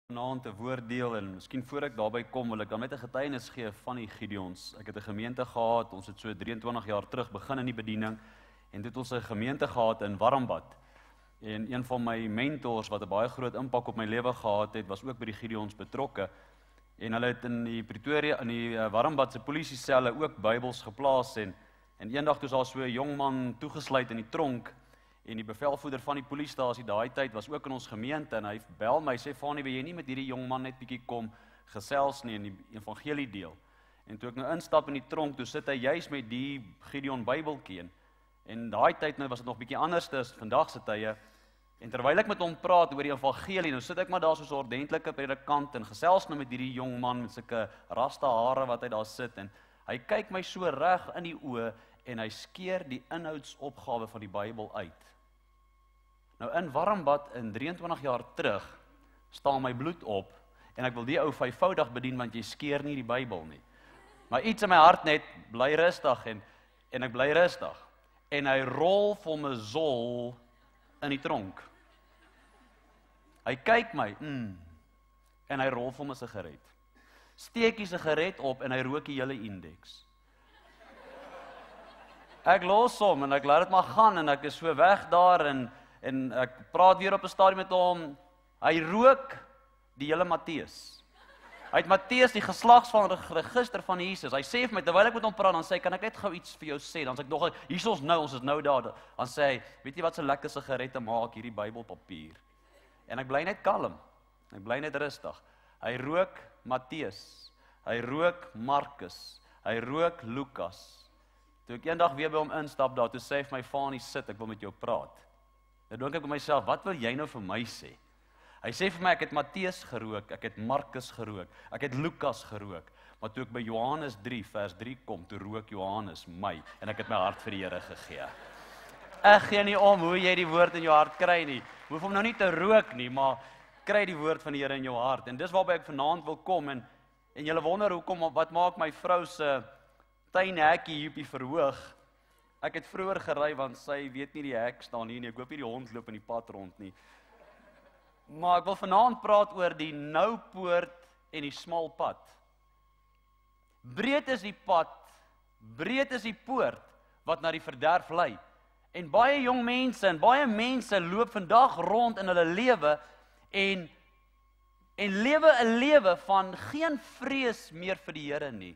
Vanaand 'n woord deel en miskien voor ek daarby kom, wil ek dan net 'n getuienis gee van die Gideons. Ek het 'n gemeente gehad, ons het so 23 jaar terug begin in die bediening en dit het ons 'n gemeente gehad in Warmbad. En een van my mentors wat 'n baie groot impak op my lewe gehad het, was ook by die Gideons betrokke. En hulle het in die Pretoria in die Warmbad se polisieselle ook Bybels geplaas en eendag toe is daar so 'n jong man toegesluit in die tronk. En die bevelvoerder van die polisiestasie daai tyd was ook in ons gemeente en hy bel my, sê Fanie, wil jy nie met hierdie jong man net bietjie kom gesels nie en die evangelie deel. En toe ek nou instap in die tronk, toe sit hy juis met die Gideon Bybeltjie en daai tyd nou was dit nog bietjie anders as vandag se tye. En terwyl ek met hom praat oor die evangelie, nou sit ek maar daar soos 'n ordentlike predikant en gesels nou met hierdie jong man met sulke rasta hare wat hy daar sit en hy kyk my so reg in die oë en hy skeer die inhoudsopgawe van die Bybel uit. Nou in Warmbad in 23 jaar terug staan my bloed op en ek wil die ou vyfvoudig bedien want jy skeer nie die Bybel nie. Maar iets in my hart net bly rustig en ek bly rustig. En hy rol vir my zol in die tronk. Hy kyk my en hy rol vir my sigaret. Steek die sigaret op en hy rook die hele indeks. Ek los hom en ek laat dit maar gaan en ek is so weg daar en ek praat weer op 'n stadium met hom. Hy rook die hele Matteus. Hy het Matteus die geslagsregister van Jesus. Hy sê vir my terwyl ek met hom praat, dan sê hy, kan ek net gou iets vir jou sê? Dan sê ek nog, ons is nou daar. Dan sê hy, weet jy wat so lekker sigarette maak, hierdie Bybelpapier. En ek bly net kalm. Ek bly net rustig. Hy rook Matteus. Hy rook Markus. Hy rook Lukas. Toe ek eendag weer by hom instap daar, toe sê hy vir my, Fanie, sit, ek wil met jou praat. Dan dink ek by myself, wat wil jy nou vir my sê? Hy sê vir my, ek het Matteus gerook, ek het Markus gerook, ek het Lukas gerook, maar toe ek by Johannes 3 vers 3 kom, toe rook Johannes my, en ek het my hart vir die Here gegee. Ek gee nie om hoe jy die woord in jou hart kry nie, hoef hom nou nie te rook nie, maar kry die woord van die Here in jou hart, en dis waarby ek vanaand wil kom, en julle wonder hoekom, wat maak my vrou se tuinhekkie hier op die verhoog? Ek het vroeër gery, want sy weet nie die hek staan hier nie, ek hoop nie die hond loop in die pad rond nie. Maar ek wil vanaand praat oor die nou poort en die smal pad. Breed is die pad, breed is die poort, wat na die verderf lei. En baie jong mense en baie mense loop vandag rond in hulle lewe, en lewe 'n lewe van geen vrees meer vir die Here nie.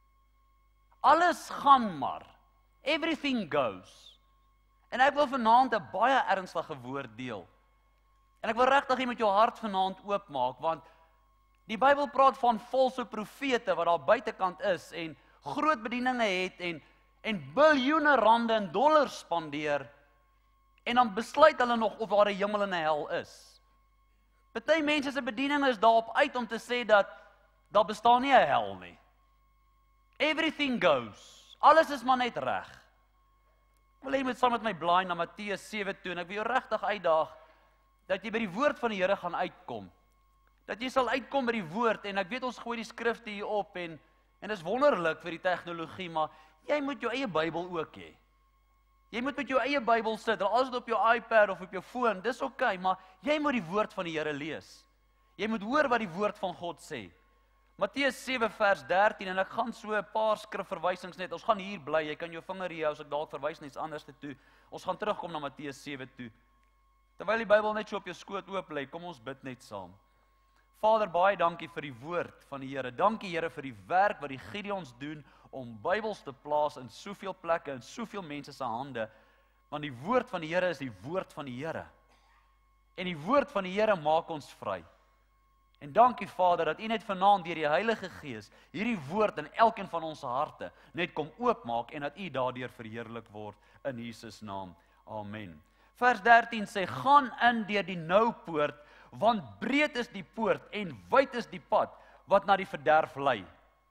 Alles gaan maar. Everything goes. En ek wil vanaand 'n baie ernstige woord deel. En ek wil regtig hier met jou hart vanaand oopmaak, want die Bybel praat van valse profete wat daar buitekant is en groot bedieninge het en biljoene rande en dollars spandeer en dan besluit hulle nog of daar 'n hemel en 'n hel is. Party mense se bediening is daarop uit om te sê dat daar bestaan nie 'n hel nie. Everything goes. Alles is maar net reg. Ek wil hê jy moet saam met my blaai na Matteus 7 toe en ek wil jou regtig uitdaag dat jy by die woord van die Here gaan uitkom. Dat jy sal uitkom by die woord en ek weet ons gooi die skrifte hier op en dis wonderlik vir die tegnologie, maar jy moet jou eie Bybel ook hê. Jy moet met jou eie Bybel sit, al is dit op jou iPad of op jou foon, dis oké, maar jy moet die woord van die Here lees. Jy moet hoor wat die woord van God sê. Matteus 7 vers 13 en ek gaan so 'n paar skrifverwysings net. Ons gaan hier bly. Jy kan jou vinger hier hou as ek dalk verwys net iets anders toe. Ons gaan terugkom na Matteus 7 toe. Terwyl die Bybel net so op jou skoot oop lê, kom ons bid net saam. Vader, baie dankie vir die woord van die Here. Dankie Here vir die werk wat die Gideons doen om Bybels te plaas in soveel plekke en soveel mense se hande. Want die woord van die Here is die woord van die Here. En die woord van die Here maak ons vry. En dankie Vader, dat U net vanaand deur die Heilige Gees hierdie woord in elkeen van ons harte net kom oopmaak en dat U daardeur verheerlik word in Jesus naam. Amen. Vers 13 sê, gaan in deur die nou poort, want breed is die poort en wyd is die pad wat na die verderf lei.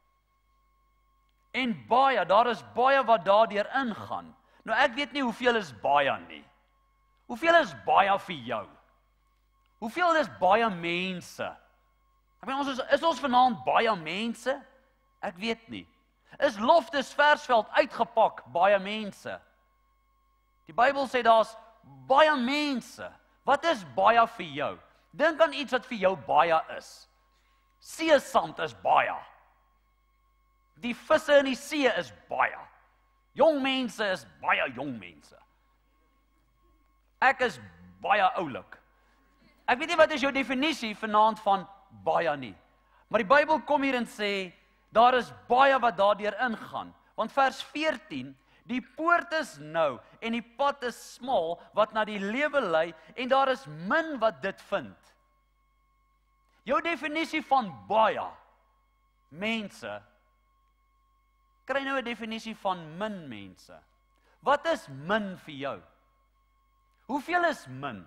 En daar is baie wat daardeur ingaan. Nou ek weet nie hoeveel is baie nie. Hoeveel is baie vir jou? Hoeveel is baie mense? Ek meen, is ons vanaand baie mense? Ek weet nie. Is Loftus Versveld uitgepak baie mense? Die Bybel sê daar's baie mense. Wat is baie vir jou? Dink aan iets wat vir jou baie is. Seesand is baie. Die visse in die see is baie. Jong mense is baie jong mense. Ek is baie oulik. Ek weet nie wat is jou definisie vanaand van baie nie. Maar die Bybel kom hier en sê, daar is baie wat daardeur ingaan. Want vers 14, die poort is nou en die pad is smal wat na die lewe lei en daar is min wat dit vind. Jou definisie van baie mense, kry nou 'n definisie van min mense. Wat is min vir jou? Hoeveel is min?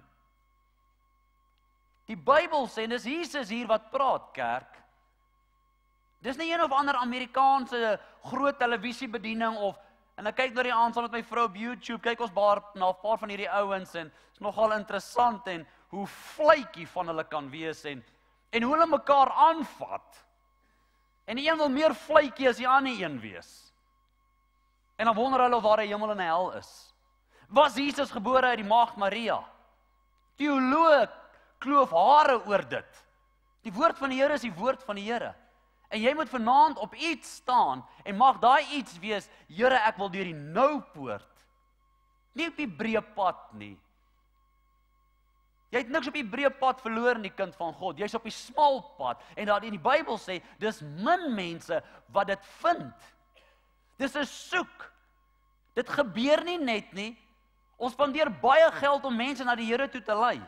Die Bybel sê, en dis Jesus hier wat praat, kerk. Dis nie een of ander Amerikaanse groot televisiebediening en ek kyk nou die aand saam met my vrou op YouTube, kyk ons na 'n paar van hierdie ouens en is nogal interessant en hoe vletjie van hulle kan wees en hoe hulle mekaar aanvat. En die een wil meer vletjie as die ander een wees. En dan wonder hulle of daar 'n hemel en 'n hel is. Was Jesus gebore uit die maagd Maria? Teoloog kloof hare oor dit. Die woord van die Here is die woord van die Here. En jy moet vanaand op iets staan en mag daai iets wees, Here, ek wil deur die nou poort. Nie op die breë pad nie. Jy het niks op die breë pad verloor in die kind van God. Jy's op die smal pad en daar in die Bybel sê, dis min mense wat dit vind. Dis 'n soek. Dit gebeur nie net nie. Ons spandeer baie geld om mense na die Here toe te lei.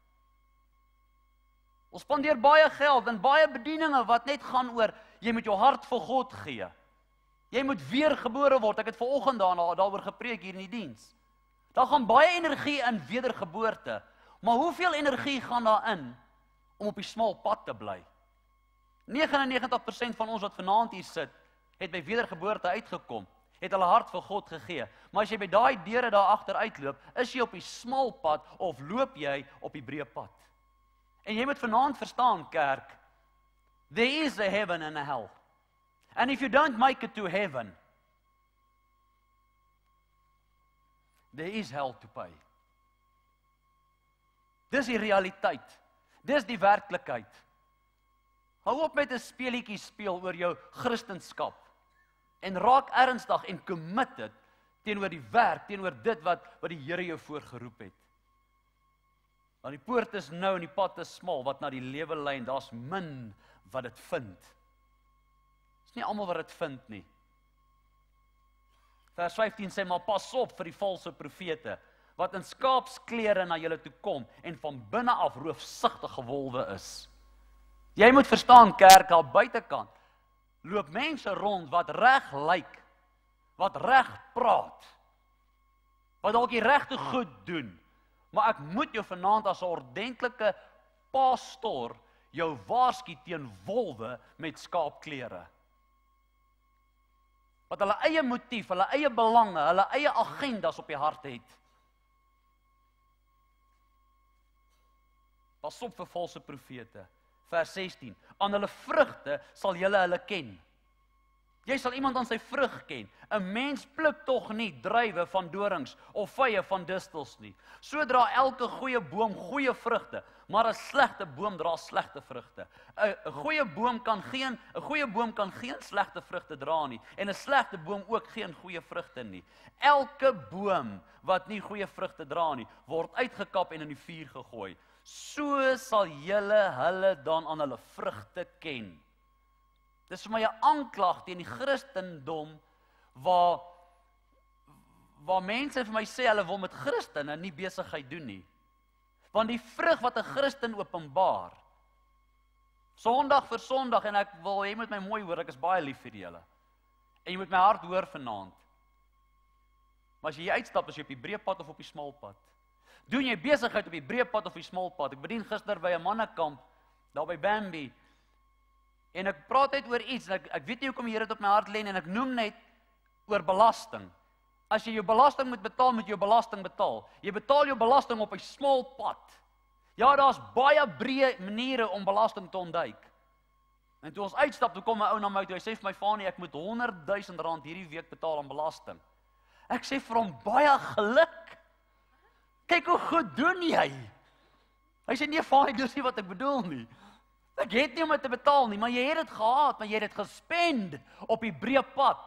Ons spandeer baie geld en baie bedieninge wat net gaan oor, jy moet jou hart vir God gee. Jy moet weergebore word. Ek het vanoggend daaroor gepreek hier in die diens. Daar gaan baie energie in wedergeboorte. Maar hoeveel energie gaan daarin om op die smal pad te bly? 99% van ons wat vanaand hier sit, het by wedergeboorte uitgekom, het hulle hart vir God gegee. Maar as jy by daai deure daar agter uitloop, is jy op die smal pad of loop jy op die breë pad? En jy moet vanaand verstaan, kerk, there is a heaven and a hell. And if you don't make it to heaven, there is hell to pay. Dis die realiteit. Dis die werklikheid. Hou op met 'n speelietjie speel oor jou Christendom en raak ernstig en committed teenoor die werk, teenoor dit wat die Here jou voorgeroep het. Want die poort is nou en die pad is smal wat na die lewe lei en daar's min wat dit vind. Dis nie almal wat dit vind nie. Vers 15 sê maar pas op vir die valse profete wat in skaapsklere na julle toe kom en van binne af roofsigtige wolwe is. Jy moet verstaan, kerk, al buitekant loop mense rond wat reg lyk, wat reg praat, wat dalk die regte goed doen. Maar ek moet jou vanaand as 'n ordentlike pastoor jou waarsku teen wolwe met skaapklere. Wat hulle eie motief, hulle eie belange, hulle eie agendas op die hart het. Pas op vir valse profete. Vers 16. Aan hulle vrugte sal julle hulle ken. Jy sal iemand aan sy vrug ken. 'n Mens pluk tog nie druiwe van dorings of vye van distels nie. So dra elke goeie boom goeie vrugte, maar 'n slegte boom dra slegte vrugte. 'n goeie boom kan geen slegte vrugte dra nie en 'n slegte boom ook geen goeie vrugte nie. Elke boom wat nie goeie vrugte dra nie, word uitgekap en in die vuur gegooi. So sal julle hulle dan aan hulle vrugte ken. Dis vir my 'n aanklag teen die Christendom waar mense vir my sê hulle wil met Christene nie besigheid doen nie. Want die vrug wat 'n Christen openbaar, Sondag vir Sondag, en jy moet my mooi hoor, ek is baie lief vir julle. En jy moet my hart hoor vanaand. Maar as jy uitstap, is jy op die breë pad of op die smal pad? Doen jy besigheid op die breë pad of die smal pad? Ek bedien gister by 'n mannekamp, daar by Bambi, en ek praat net oor iets, en ek weet nie hoekom die Here dit op my hart lê, en ek noem net oor belasting. As jy jou belasting moet betaal, moet jy jou belasting betaal. Jy betaal jou belasting op 'n smal pad. Ja, daar's baie breë maniere om belasting te ontduik. En toe ons uitstap, toe kom 'n ou na my toe, hy sê vir my, Fanie, ek moet R100,000 hierdie week betaal aan belasting. Ek sê vir hom, baie geluk. Kyk hoe goed doen jy. Hy sê nee, vaai, dis nie wat ek bedoel nie. Ek het nie om dit te betaal nie, maar jy het dit gehad, maar jy het dit gespend op die breë pad.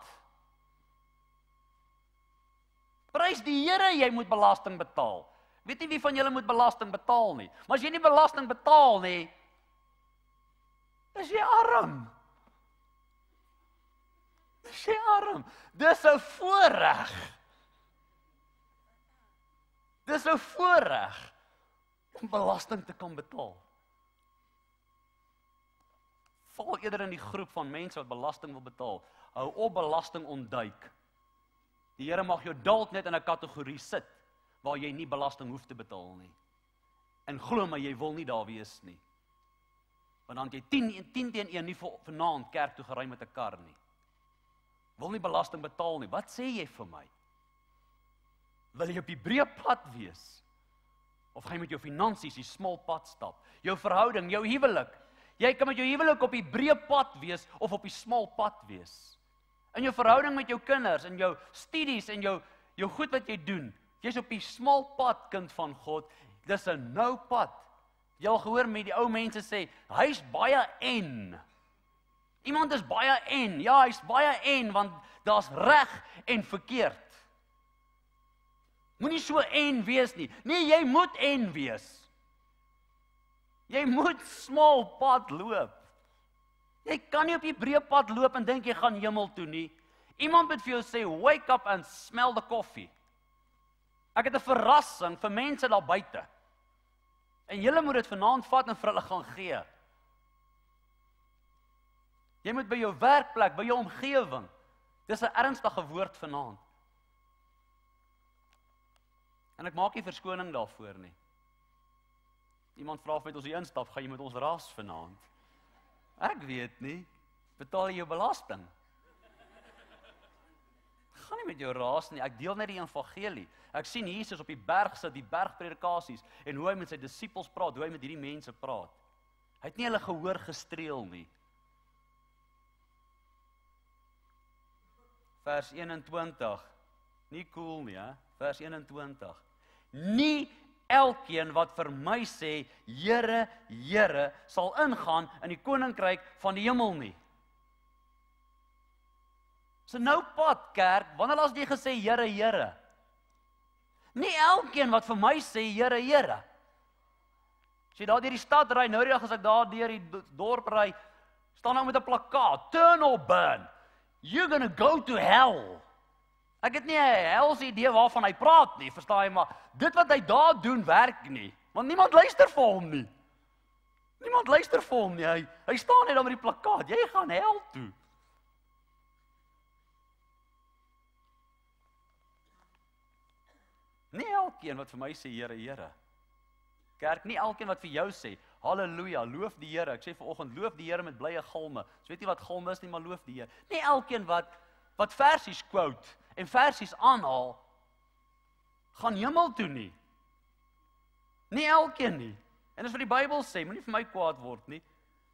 Prys die Here, jy moet belasting betaal. Weet nie wie van julle moet belasting betaal nie. Maar as jy nie belasting betaal nie, is jy arm. Is jy arm. Dis 'n voorreg. Dis 'n voorreg om belasting te kan betaal. Val eerder in die groep van mense wat belasting wil betaal. Hou op belasting ontduik. Die Here mag jou dalk net in 'n kategorie sit waar jy nie belasting hoef te betaal nie. En glo my, jy wil nie daar wees nie. Want dan het jy 10 teen 1 nie vanaand kerk toe gery met 'n kar nie. Wil nie belasting betaal nie. Wat sê jy vir my? Wil jy op die breë pad wees? Of gaan jy met jou finansies die smal pad stap? Jou verhouding, jou huwelik. Jy kan met jou huwelik op die breë pad wees of op die smal pad wees. In jou verhouding met jou kinders, in jou studies en jou goed wat jy doen. Jy's op die smal pad, kind van God. Dis 'n nou pad. Jy al gehoor met die ou mense sê, hy's baie en. Iemand is baie en. Ja, hy's baie en, want daar's reg en verkeerd. Moenie so en wees nie. Nee, jy moet en wees. Jy moet smal pad loop. Jy kan nie op die breë pad loop en dink jy gaan hemel toe nie. Iemand moet vir jou sê, wake up and smell the coffee. Ek het 'n verrassing vir mense daar buite. En julle moet dit vanaand vat en vir hulle gaan gee. Jy moet by jou werkplek, by jou omgewing. Dis 'n ernstige woord vanaand. En ek maak nie verskoning daarvoor nie. Iemand vra of met ons hier instap, gaan jy met ons ras vanaand? Ek weet nie. Betaal jy jou belasting? Ek gaan nie met jou ras nie. Ek deel net die evangelie. Ek sien Jesus op die berg sit, die bergpredikasies, en hoe hy met sy disippels praat, hoe hy met hierdie mense praat. Hy het nie hulle gehoor gestreel nie. Vers 21. Nie cool nie, hè? Vers 21. Nie elkeen wat vir my sê, Here, Here, sal ingaan in die koninkryk van die hemel nie. So nou pad, kerk, wanneer laas jy gesê, Here, Here? Nie elkeen wat vir my sê, Here, Here. As jy daar deur die stad ry, nou die dag as ek daar deur die dorp ry, staan nou met 'n plakkaat, turn or burn. You're gonna go to hell. Ek het nie 'n helse idee waarvan hy praat nie, verstaan jy, maar dit wat hy daar doen, werk nie. Want niemand luister vir hom nie. Niemand luister vir hom nie. Hy staan net daar met die plakkaat. Jy gaan hel toe. Nie elkeen wat vir my sê, Here, Here. Kerk, nie elkeen wat vir jou sê, halleluja, loof die Here. Ek sê vanoggend, loof die Here met blye galme. Jy weet nie wat galme is nie, maar loof die Here. Nie elkeen wat versies quote en versies aanhaal, gaan hemel toe nie. Nie elkeen nie. En dis wat die Bybel sê, moenie vir my kwaad word nie.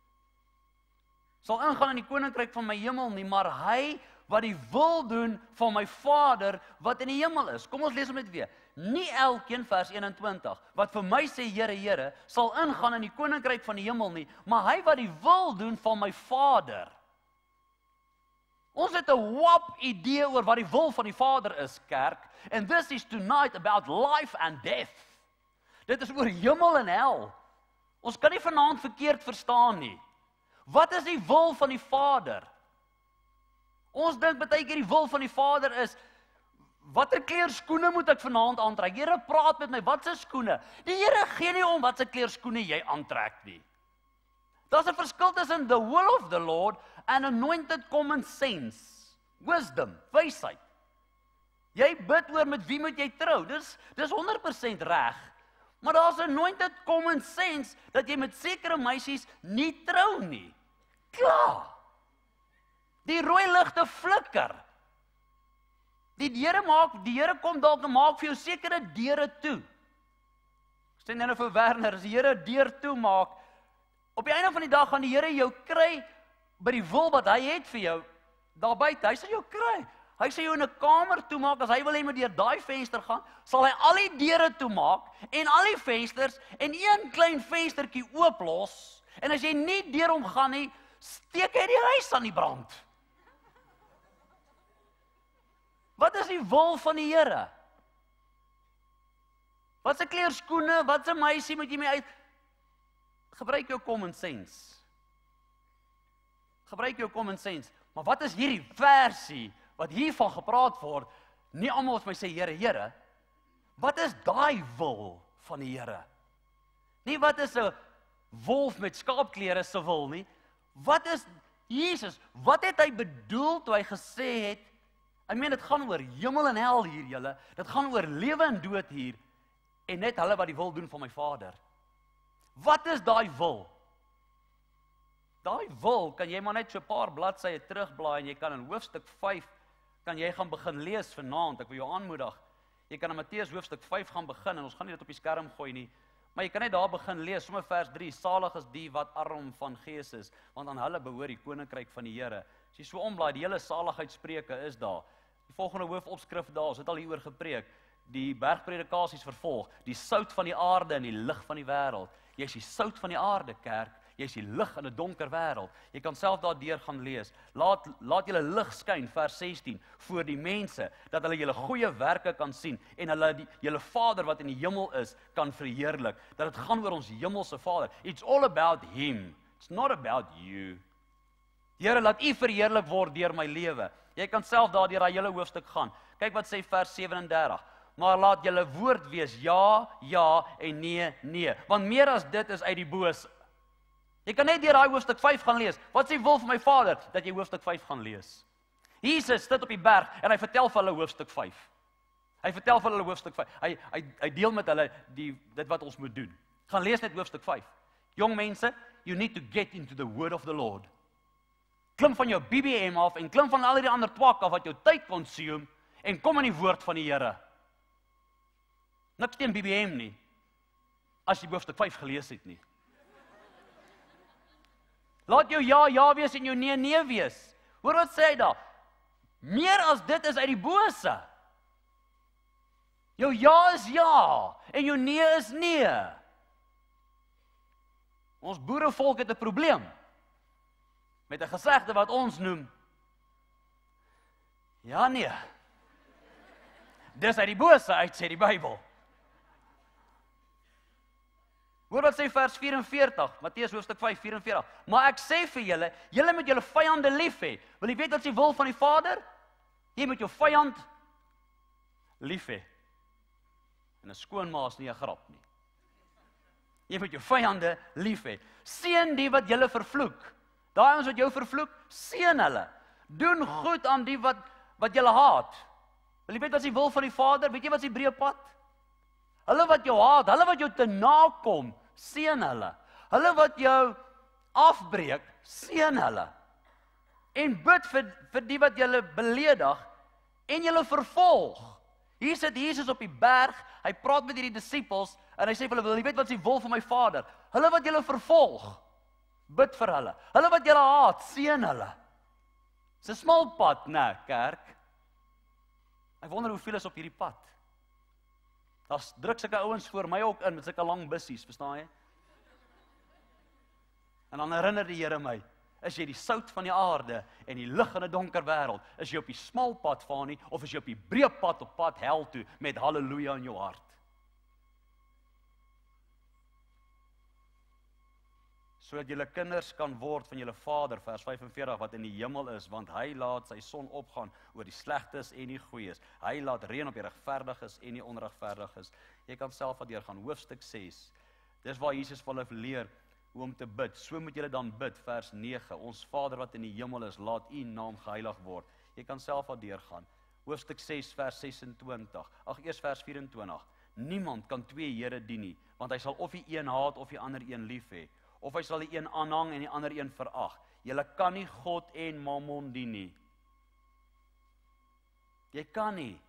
Sal ingaan in die koninkryk van my hemel nie, maar hy wat die wil doen van my Vader wat in die hemel is. Kom ons lees hom net weer. Nie elkeen, vers 21, wat vir my sê, Here, Here, sal ingaan in die koninkryk van die hemel nie, maar hy wat die wil doen van my Vader. Ons het 'n wap idee oor wat die wil van die Vader is, kerk. And this is tonight about life and death. Dit is oor hemel en hel. Ons kan nie vanaand verkeerd verstaan nie. Wat is die wil van die Vader? Ons dink baie keer die wil van die Vader is, watter kleur skoene moet ek vanaand aantrek? Here, praat met my, wat se skoene? Die Here gee nie om wat se kleur skoene jy aantrek nie. Daar's 'n verskil tussen the will of the Lord and anointed common sense, wisdom, wysheid. Jy bid oor met wie moet jy trou? Dis 100% reg. Maar daar's anointed common sense dat jy met sekere meisies nie trou nie. Klaar. Die rooi ligte flikker. Die Here kom dalk en maak vir jou sekere deure toe. Sê nou vir Werner, as die Here 'n deur toe maak, op die einde van die dag gaan die Here jou kry by die wil wat hy het vir jou, daar buite. Hy sal jou kry. Hy sê jou in 'n kamer toemaak, as hy wil hê moet deur daai venster gaan, sal hy al die deure toemaak en al die vensters en een klein venstertjie ooplos. En as jy nie deur hom gaan nie, steek hy die huis aan die brand. Wat is die wil van die Here? Wat 'n kleur skoene, wat 'n meisie moet jy mee uit? Gebruik jou common sense. Gebruik jou common sense. Maar wat is hierdie versie wat hiervan gepraat word? Nie almal wat my sê Here, Here. Wat is daai wil van die Here? Nie wat is 'n wolf met skaapklere se wil nie. Wat is Jesus? Wat het hy bedoel toe hy gesê het? Ek meen dit gaan oor hemel en hel hier julle. Dit gaan oor lewe en dood hier en net hulle wat die wil doen van my Vader. Wat is daai wil? Daai wil kan jy maar net so 'n paar bladsye terugblaai en jy kan in hoofstuk 5 kan jy gaan begin lees vanaand. Ek wil jou aanmoedig. Jy kan in Matteus hoofstuk 5 gaan begin en ons gaan nie dit op die skerm gooi nie. Maar jy kan net daar begin lees, sommer vers 3, salig is die wat arm van gees is, want aan hulle behoort die koninkryk van die Here. As jy so omblaai, die hele saligheidsspreuke is daar. Die volgende hoofopskrif daar, ons het al hieroor gepreek, die bergpredikasies vervolg, die sout van die aarde en die lig van die wêreld. Jy is die sout van die aarde, kerk. Jy is die lig in 'n donker wêreld. Jy kan self daardeur gaan lees. Laat julle lig skyn, vers 16, voor die mense, dat hulle julle goeie werke kan sien en hulle julle Vader wat in die hemel is, kan verheerlik. Dat dit gaan oor ons hemelse Vader. It's all about him. It's not about you. Here, laat U verheerlik word deur my lewe. Jy kan self daardeur daai hele hoofstuk gaan. Kyk wat sê vers 37. Maar laat julle woord wees ja, ja en nee, nee. Want meer as dit is uit die bose. Jy kan net deur daai hoofstuk 5 gaan lees. Wat is die wil van my Vader? Dat jy hoofstuk 5 gaan lees. Jesus sit op die berg en hy vertel vir hulle hoofstuk 5. Hy vertel vir hulle hoofstuk 5. Hy deel met hulle dit wat ons moet doen. Gaan lees net hoofstuk 5. Jong mense, you need to get into the word of the Lord. Klim van jou BBM af en klim van al die ander twak af wat jou tyd consume en kom in die woord van die Here. Niks teen BBM nie, as jy hoofstuk 5 gelees het nie. Laat jou ja, ja wees en jou nee, nee wees. Hoor wat sê hy daar? Meer as dit is uit die bose. Jou ja is ja, en jou nee is nee. Ons boerevolk het 'n probleem met 'n gesegde wat ons noem, ja nee. Dis uit die bose uit, sê die Bybel. Hoor wat sê vers 44, Matteus hoofstuk 5, 44. Maar ek sê vir julle, julle moet julle vyande lief hê. Wil jy weet wat is die wil van die Vader? Jy moet jou vyand lief hê. En 'n skoonma is nie 'n grap nie. Jy moet jou vyande lief hê. Seën die wat julle vervloek. Daai ouens wat jou vervloek, seën hulle. Doen goed aan die wat julle haat. Wil jy weet wat is die wil van die Vader? Weet jy wat is die breë pad? Hulle wat jou haat, hulle wat jou te nakom, seën hulle. Hulle wat jou afbreek, seën hulle. En bid vir die wat julle beledig en julle vervolg. Hier sit Jesus op die berg, hy praat met hierdie disippels en hy sê vir hulle, wil jy weet wat is die wil van my Vader? Hulle wat julle vervolg, bid vir hulle. Hulle wat julle haat, seën hulle. Dis 'n smal pad, né, kerk? Ek wonder hoeveel is op hierdie pad. Daar's druk sulke ouens voor my ook in met sulke lang bussies, verstaan jy? En dan herinner die Here my, is jy die sout van die aarde en die lig in 'n donker wêreld, is jy op die smal pad van nie, of is jy op die breë pad op pad hel toe, met halleluja in jou hart? Sodat julle kinders kan word van julle Vader, vers 45, wat in die hemel is, want hy laat sy son opgaan oor die slegtes en die goeies. Hy laat reën op die regverdiges en die onregverdiges. Jy kan self daardeur gaan, hoofstuk 6. Dis waar Jesus vir hulle leer hoe om te bid. So moet julle dan bid, vers 9. Ons Vader wat in die hemel is, laat U naam geheilig word. Jy kan self daardeur gaan. Hoofstuk 6, vers 26. Ag, eers vers 24. Niemand kan twee here dien nie, want hy sal of die een haat of die ander een lief hê. Of hy sal die een aanhang en die ander een verag. Julle kan nie God en Mammon dien nie. Jy kan nie.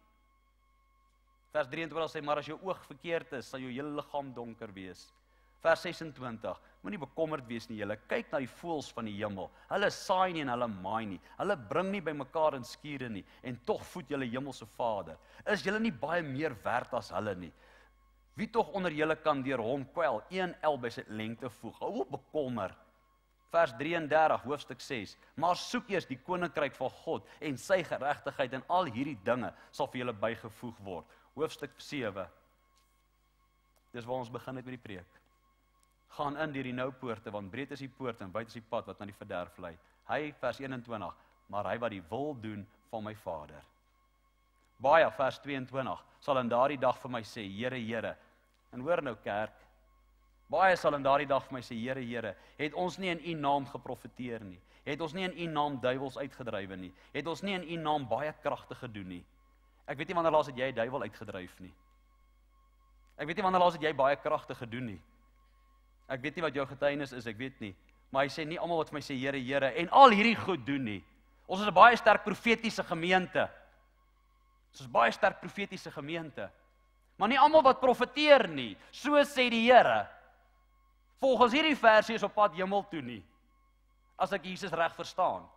Vers 23 sê, maar as jou oog verkeerd is, sal jou hele liggaam donker wees. Vers 26, Moenie bekommerd wees nie julle. Kyk na die voëls van die hemel. Hulle saai nie en hulle maai nie. Hulle bring nie bymekaar in skure nie en tog voed julle hemelse Vader. Is julle nie baie meer werd as hulle nie? Wie tog onder julle kan deur hom kwel, 1 el by sy lengte voeg? Hou op bekommer. Vers 33, hoofstuk 6. Maar soek eers die koninkryk van God en sy geregtigheid en al hierdie dinge sal vir julle bygevoeg word. Hoofstuk 7. Dis waar ons begin het met die preek. Gaan in deur die nou poorte, want breed is die poort en wyd is die pad wat na die verderf lei. Hy, vers 21, maar hy wat die wil doen van my Vader. Baie, vers 22, sal in daardie dag vir my sê, Here, Here. En hoor nou kerk, baie sal in daardie dag vir my sê, Here, Here, het ons nie in u naam geprofeteer nie, het ons nie in u naam duiwels uitgedrywe nie, het ons nie in u naam baie kragte gedoen nie. Ek weet nie wanneer laas het jy 'n duiwel uitgedryf nie. Ek weet nie wanneer laas het jy baie kragte gedoen nie. Ek weet nie wat jou getuienis is, ek weet nie. Maar hy sê nie almal wat vir my sê, Here, Here, en al hierdie goed doen nie. Ons is 'n baie sterk profetiese gemeente. Ons is baie sterk profetiese gemeente. Maar nie almal wat profeteer nie, so sê die Here. Volgens hierdie versie is op pad hemel toe nie. As ek Jesus reg verstaan.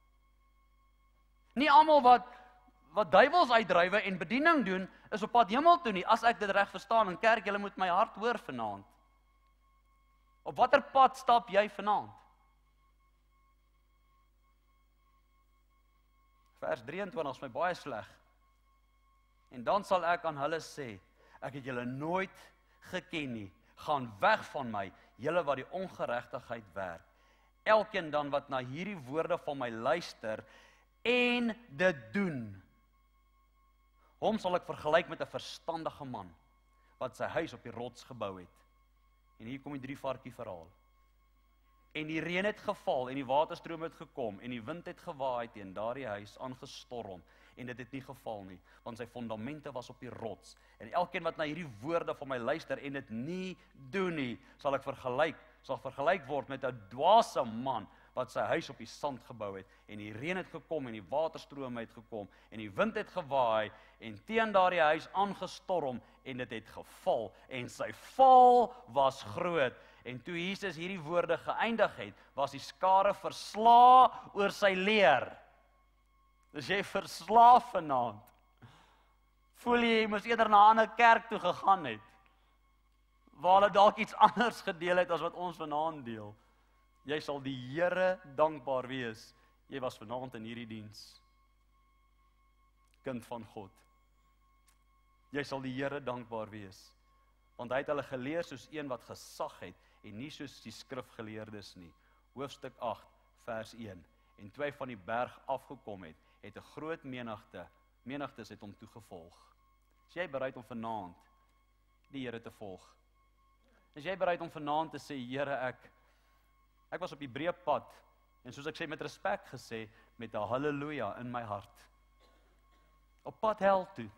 Nie almal wat duiwels uitdrywe en bediening doen, is op pad hemel toe nie, as ek dit reg verstaan. En kerk, julle moet my hart hoor vanaand. Op watter pad stap jy vanaand? Vers 23 is my baie sleg. En dan sal ek aan hulle sê, ek het julle nooit geken nie. Gaan weg van my, julle wat die ongeregtigheid werk. Elkeen dan wat na hierdie woorde van my luister en dit doen. Hom sal ek vergelyk met 'n verstandige man wat sy huis op die rots gebou het. En hier kom die 3 varkie verhaal. En die reën het geval en die waterstroom het gekom en die wind het gewaaai teen daardie huis aangestorm en dit het nie geval nie, want sy fondamente was op die rots. En elkeen wat na hierdie woorde van my luister en dit nie doen nie, sal vergelyk word met 'n dwaase man wat sy huis op die sand gebou het, en die reën het gekom, en die waterstrome het gekom, en die wind het gewaai, en teen daardie huis aangestorm, en dit het geval, en sy val was groot. En toe Jesus hierdie woorde geëindig het, was die skare verslae oor sy leer. Is jy verslaaf vanaand? Voel jy moes eerder na 'n ander kerk toe gegaan het, waar hulle dalk iets anders gedeel het as wat ons vanaand deel? Jy sal die Here dankbaar wees. Jy was vanaand in hierdie diens. Kind van God. Jy sal die Here dankbaar wees. Want hy het hulle geleer soos een wat gesag het en nie soos die skrifgeleerdes nie. Hoofstuk 8 vers 1. En toe hy van die berg afgekom het, het 'n groot menigtes het hom toegevolg. Is jy bereid om vanaand die Here te volg? Is jy bereid om vanaand te sê, Here, ek was op die breë pad, en soos ek sê met respek gesê, met 'n halleluja in my hart. Op pad hel toe.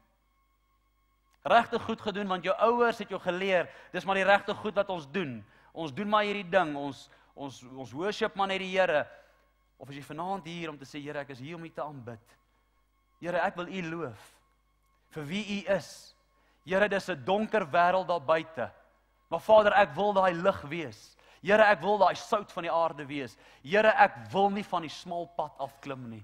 Regtig goed gedoen, want jou ouers het jou geleer, dis maar die regte goed wat ons doen. Ons doen maar hierdie ding, ons worship maar net die Here. Of is jy vanaand hier om te sê, Here, ek is hier om U te aanbid. Here, ek wil U loof, vir wie U is. Here, dis 'n donker wêreld daar buite, maar Vader, ek wil daai lig wees. Here, ek wil daai sout van die aarde wees. Here, ek wil nie van die smal pad afklim nie.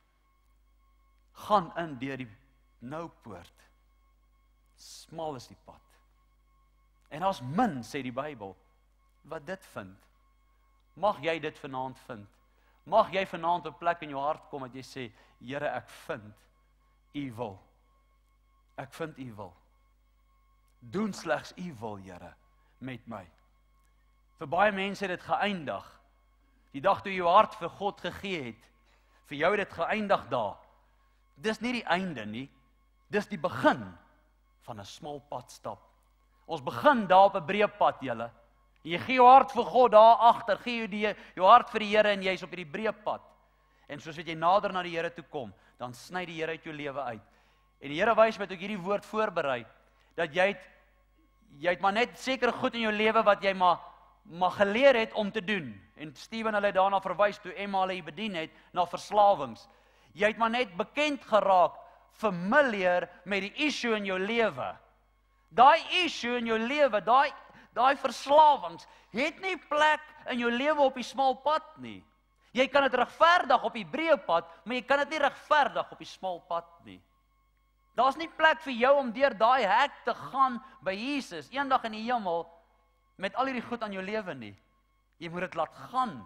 Gaan in deur die nou poort. Smal is die pad. En as min, sê die Bybel, wat dit vind. Mag jy dit vanaand vind. Mag jy vanaand op 'n plek in jou hart kom dat jy sê, Here, ek vind U wil. Ek vind U wil. Doen slegs U wil, Here, met my. Vir baie mense het dit geëindig. Die dag toe jy jou hart vir God gegee het, vir jou het dit geëindig daar. Dis nie die einde nie, dis die begin van 'n smal pad stap. Ons begin daar op 'n breë pad, julle. Jy gee jou hart vir God daar agter, gee jy jou hart vir die Here en jy's op hierdie breë pad. En soos wat jy nader na die Here toe kom, dan sny die Here uit jou lewe uit. En die Here wys met ook hierdie woord voorberei, dat jy het maar net sekere goed in jou lewe wat jy maar geleer het om te doen. En Steven hulle daarna verwys toe Emma hulle bedien het na verslawings. Jy het maar net bekend geraak, familiar met die issue in jou lewe. Daai issue in jou lewe, daai verslawings het nie plek in jou lewe op die smal pad nie. Jy kan dit regverdig op die breë pad, maar jy kan dit nie regverdig op die smal pad nie. Daar's nie plek vir jou om deur daai hek te gaan by Jesus eendag in die hemel met al hierdie goed aan jou lewe nie. Jy moet dit laat gaan.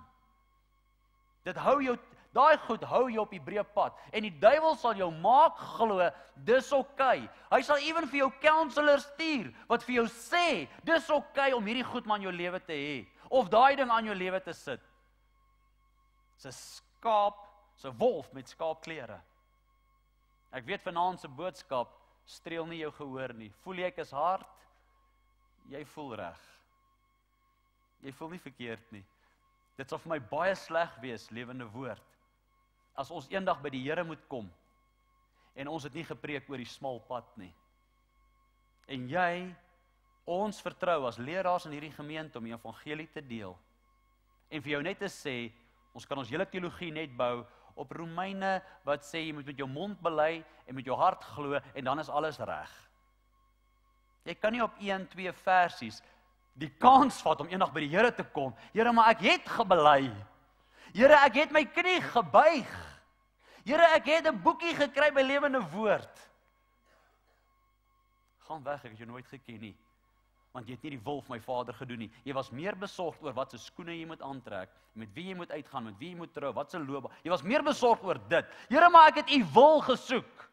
Daai goed hou jou op die breë pad. En die duiwel sal jou maak glo, dis oké. Hy sal ewen vir jou counselor stuur, wat vir jou sê, dis oké om hierdie goed maar in jou lewe te hê. Of daai ding aan jou lewe te sit. Dis 'n skaap, dis 'n wolf met skaapklere. Ek weet vanaand se boodskap streel nie jou gehoor nie. Voel jy ek is hard? Jy voel reg. Jy voel nie verkeerd nie. Dit sal vir my baie sleg wees, lewende woord, as ons eendag by die Here moet kom, en ons het nie gepreek oor die smal pad nie. En jy, ons vertrou as leraars in hierdie gemeente om die evangelie te deel, en vir jou net te sê, ons kan ons hele teologie net bou op Romeine, wat sê, jy moet met jou mond bely, en met jou hart glo, en dan is alles reg. Jy kan nie op 1-2 versies die kans vat om eendag by die Here te kom. Here, maar ek het gebely. Here, ek het my knie gebuig. Here, ek het 'n boekie gekry by Lewende Woord. Gaan weg, ek het jou nooit geken nie. Want jy het nie die wil van my Vader gedoen nie. Jy was meer besorgd oor wat se skoene jy moet aantrek, met wie jy moet uitgaan, met wie jy moet trou, wat se loopbaan. Jy was meer besorgd oor dit. Here, maar ek het u wil gesoek.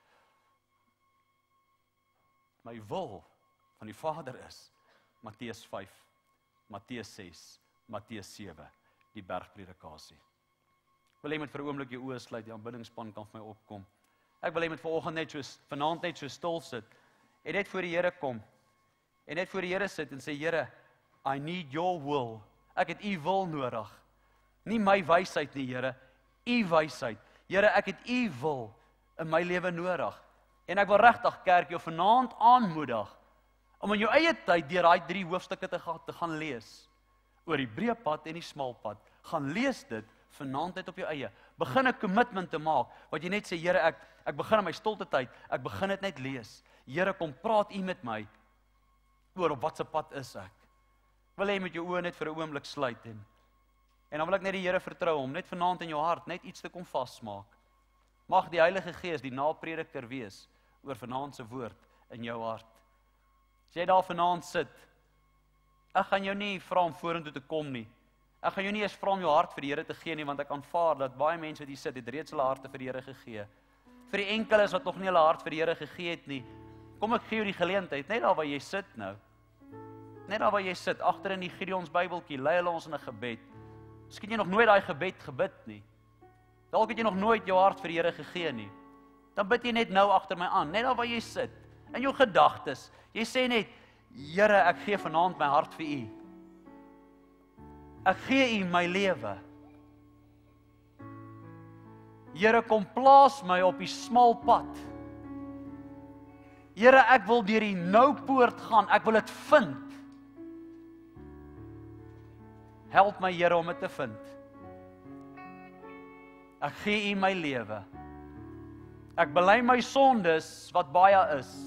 My wil van die Vader is Matteus 5, Matteus 6, Matteus 7, die bergpredikasie. Ek wil hê met vir 'n oomblik jou oë sluit, die aanbiddingspan kan vir my opkom. Ek wil hê met vanaand net so stil sit, en net voor die Here kom, en net voor die Here sit en sê, Here, I need your will. Ek het u wil nodig. Nie my wysheid nie, Here, u wysheid. Here, ek het u wil in my lewe nodig. En ek wil regtig kerk jou vanaand aanmoedig, om in jou eie tyd deur daai 3 hoofstukke te gaan lees, oor die breë pad en die smal pad. Gaan lees dit vanaand net op jou eie. Begin 'n commitment te maak, wat jy net sê, Here, ek begin in my stilte tyd, ek begin dit net lees. Here, kom praat u met my, oor op wat se pad is ek. Wil jy met jou oë net vir 'n oomblik sluit, en dan wil ek net die Here vertrou, om net vanaand in jou hart net iets te kom vasmaak. Mag die Heilige Gees die naprediker wees, oor vanaand se woord in jou hart. As jy daar vanaand sit, ek gaan jou nie vra om vorentoe te kom nie. Ek gaan jou nie eens vra om jou hart vir die Here te gee nie, want ek aanvaar dat baie mense wat hier sit, het reeds hulle harte vir die Here gegee. Vir die enkeles wat nog nie hulle hart vir die Here gegee het nie, kom ek gee jou die geleentheid, net daar waar jy sit nou. Net daar waar jy sit, agter in die Gideons Bybeltjie, lei hulle ons in 'n gebed. Miskien jy nog nooit daai gebed gebid nie. Dalk het jy nog nooit jou hart vir die Here gegee nie. Dan bid jy net nou agter my aan, net daar waar jy sit, in jou gedagtes. Jy sê net, Here, ek gee vanaand my hart vir u. Ek gee u my lewe. Here, kom plaas my op die smal pad. Here, ek wil deur die nou poort gaan, ek wil dit vind. Help my, Here, om dit te vind. Ek gee u my lewe. Ek bely my sondes, wat baie is.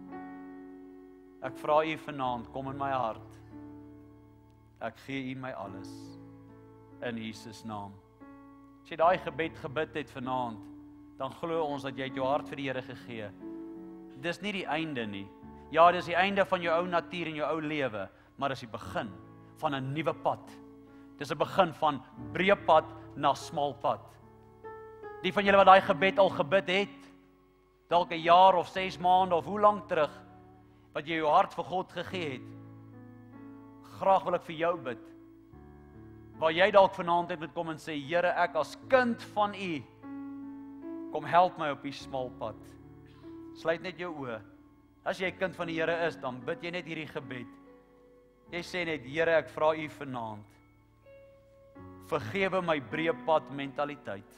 Ek vra u vanaand, kom in my hart. Ek gee u my alles. In Jesus naam. As jy daai gebed gebid het vanaand, dan glo ons dat jy het jou hart vir die Here gegee. Dis nie die einde nie. Ja, dis die einde van jou ou natuur en jou ou lewe, maar dis die begin van 'n nuwe pad. Dis 'n begin van breë pad na smal pad. Die van julle wat daai gebed al gebid het, dalk 'n jaar of 6 maande of hoe lank terug, wat jy jou hart vir God gegee het, graag wil ek vir jou bid, waar jy dalk vanaand het moet kom en sê, Here, ek as kind van u, kom help my op die smal pad. Sluit net jou oë. As jy kind van die Here is, dan bid jy net hierdie gebed. Jy sê net, Here, ek vra u vanaand, vergewe my breë pad mentaliteit.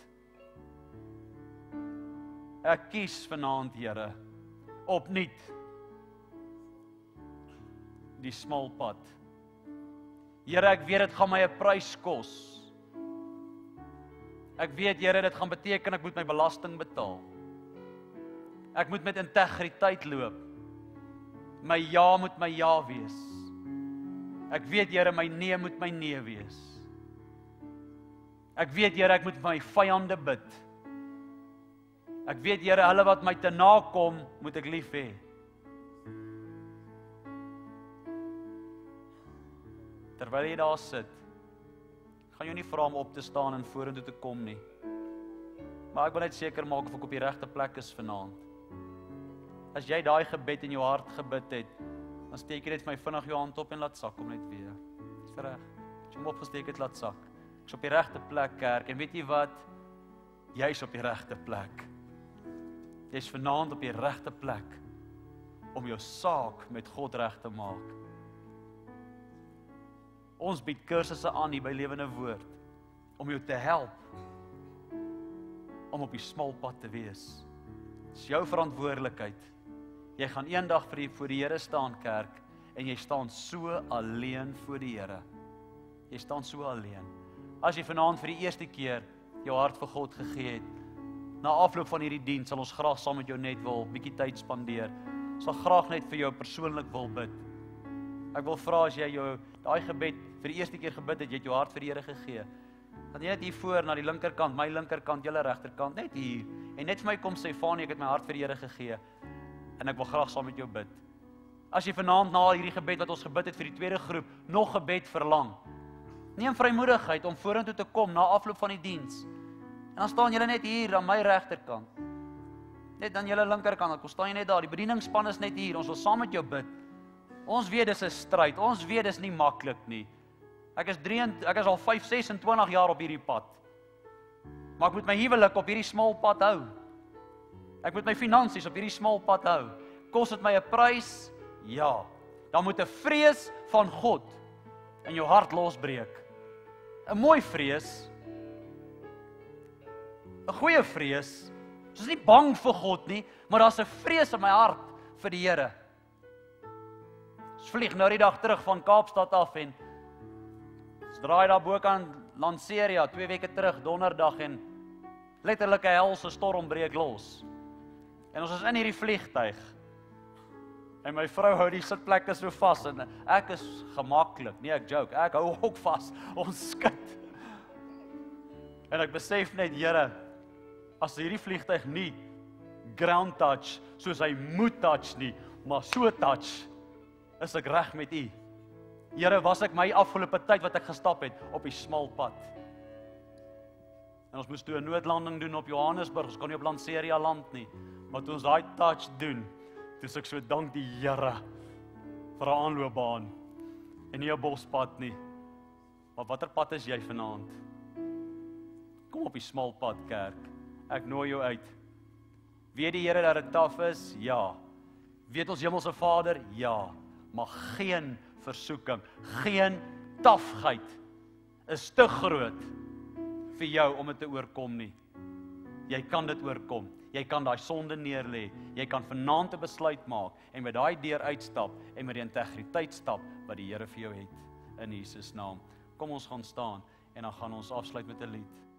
Ek kies vanaand, Here, opnuut die smal pad. Here, ek weet dit gaan my 'n prys kos. Ek weet, Here, dit gaan beteken ek moet my belasting betaal. Ek moet met integriteit loop. My ja moet my ja wees. Ek weet, Here, my nee moet my nee wees. Ek weet, Here, ek moet vir my vyande bid. Ek weet, Here, hulle wat my te nakom, moet ek lief hê. Terwyl jy daar sit, gaan jy nie vra om op te staan en vorentoe te kom nie. Maar ek wil net seker maak of ek op die regte plek is vanaand. As jy daai gebed in jou hart gebid het, dan steek jy net vir my vinnig jou hand op en laat sak hom net weer. Dis reg. As jy hom opgesteek het, laat sak. Ek's op die regte plek, kerk. En weet jy wat? Jy's op die regte plek. Jy's vanaand op die regte plek om jou saak met God reg te maak. Ons bied kursusse aan hier by Lewende Woord om jou te help om op die smal pad te wees. Dis jou verantwoordelikheid. Jy gaan eendag voor die Here staan, kerk, en jy staan so alleen voor die Here. Jy staan so alleen. As jy vanaand vir die eerste keer jou hart vir God gegee het, na afloop van hierdie diens sal ons graag saam met jou net wil 'n bietjie tyd spandeer. Sal graag net vir jou persoonlik wil bid. Ek wil vra as jy daai gebed vir die eerste keer gebid het, jy het jou hart vir die Here gegee. Dan jy net hier voor na die linkerkant, my linkerkant, julle regterkant, net hier. En net vir my kom sê, Fanie, ek het my hart vir die Here gegee. En ek wil graag saam met jou bid. As jy vanaand na hierdie gebed wat ons gebid het vir die tweede groep, nog gebed verlang, neem vrymoedigheid om vorentoe te kom na afloop van die diens. En dan staan julle net hier aan my regterkant. Net aan julle linkerkant, dan staan jy net daar. Die bedieningsspan is net hier. Ons wil saam met jou bid. Ons weet dis 'n stryd. Ons weet dis nie maklik nie. Ek is al 26 jaar op hierdie pad. Maar ek moet my huwelik op hierdie smal pad hou. Ek moet my finansies op hierdie smal pad hou. Kos dit my 'n prys? Ja. Dan moet 'n vrees van God in jou hart losbreek. 'n Mooi vrees. 'n Goeie vrees. Ons is nie bang vir God nie, maar daar's 'n vrees in my hart vir die Here. Ons vlieg nou die dag terug van Kaapstad af en ons draai daar bo kan Lanseria 2 weke terug, donderdag, en letterlik 'n helse storm breek los. En ons is in hierdie vliegtuig. En my vrou hou die sitplekke so vas en ek is gemaklik. Nee, ek joke. Ek hou ook vas. Ons skud. En ek besef net, Here, as hierdie vliegtuig nie ground touch soos hy moet touch nie, maar so touch, is ek reg met U. Here, was ek my afgelope tyd wat ek gestap het op die smal pad. En ons moes toe 'n noodlanding doen op Johannesburg. Ons kon nie op Lanseria land nie. Maar toe ons daai touch doen, toe is ek so dank die Here vir 'n aanloopbaan en nie 'n bospad nie. Maar watter pad is jy vanaand? Kom op die smal pad, kerk. Ek nooi jou uit. Weet die Here dat dit taaf is? Ja. Weet ons Hemelse Vader? Ja. Maar geen versoeking, geen tafheid is te groot vir jou om dit te oorkom nie. Jy kan dit oorkom. Jy kan daai sonde neerlê. Jy kan vanaand 'n besluit maak en met daai deur uitstap en met die integriteit stap wat die Here vir jou het in Jesus naam. Kom ons gaan staan en dan gaan ons afsluit met 'n lied.